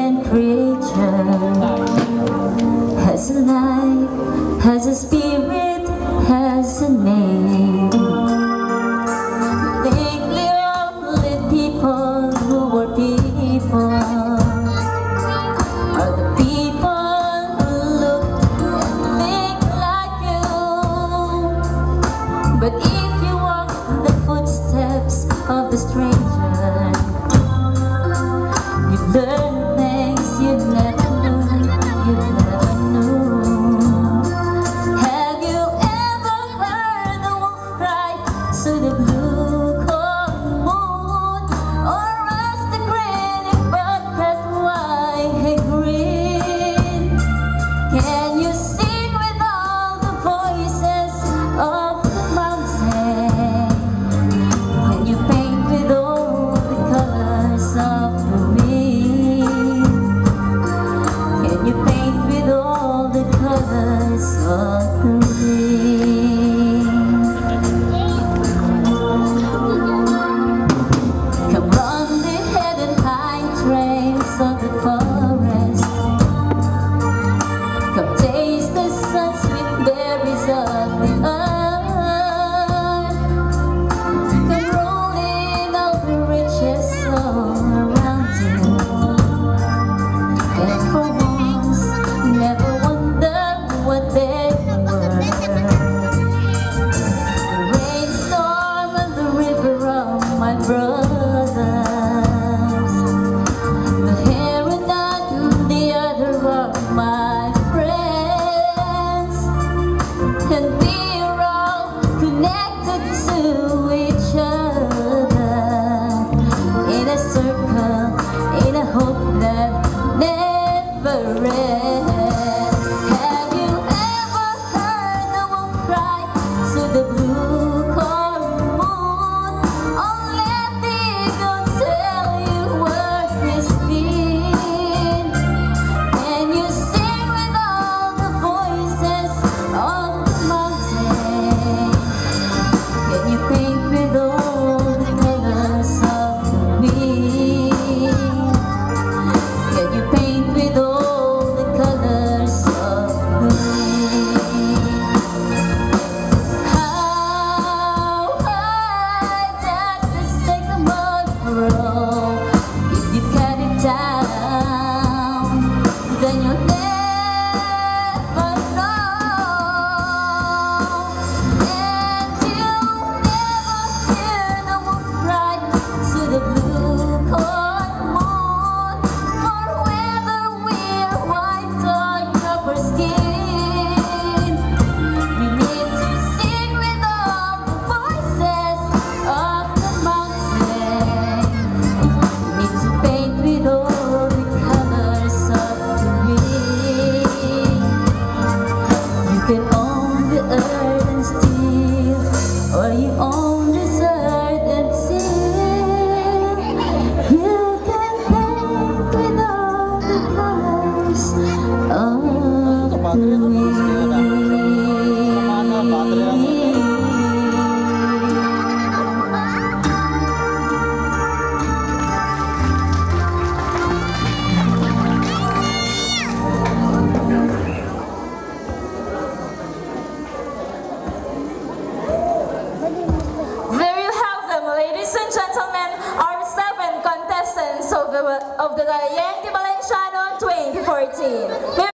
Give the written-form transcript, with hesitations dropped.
living creature, has a life, has a spirit, has a name. Lately only people who were people are the people who look and think like you. But if you walk the footsteps of the stranger, you learn things you never knew. Have you ever heard the wolf cry to the blue cold moon, or asked the granny bucket why he grinned? Can you sing with all the voices of the mountain? Can you paint with all the colors of the wind? Can you paint with all the colors of the wind? Come run the hidden pine trails of the forest. Come taste the sun-sweet berries of the earth. Come roll in all the riches all around you, and for once never wonder what they were. The rainstorm and the river of my brothers, the heron and the other of my friends, and we're all connected to each other in a circle, in a hope that never ends. Have you ever heard the wolf cry to the blue cold moon? Oh, let the eagle tell you where he's been. Can you sing with all the voices of the mountain? Can you paint with all the colors of the wind? Can you paint with all the colors of the wind? How high does the sycamore grow? If you cut it down, then you'll never know. And you'll never hear the wolf cry to the blue cold moon, for whether we're white or copper skin, we need to sing with all the voices of the mountain. We need to paint with all the colors of the wind. You can own the earth and steal, or you own this earth and steal. You can paint with all the colors of the wind. There you have them, ladies and gentlemen, our 7 contestants of the Yankee Valenciano 2014.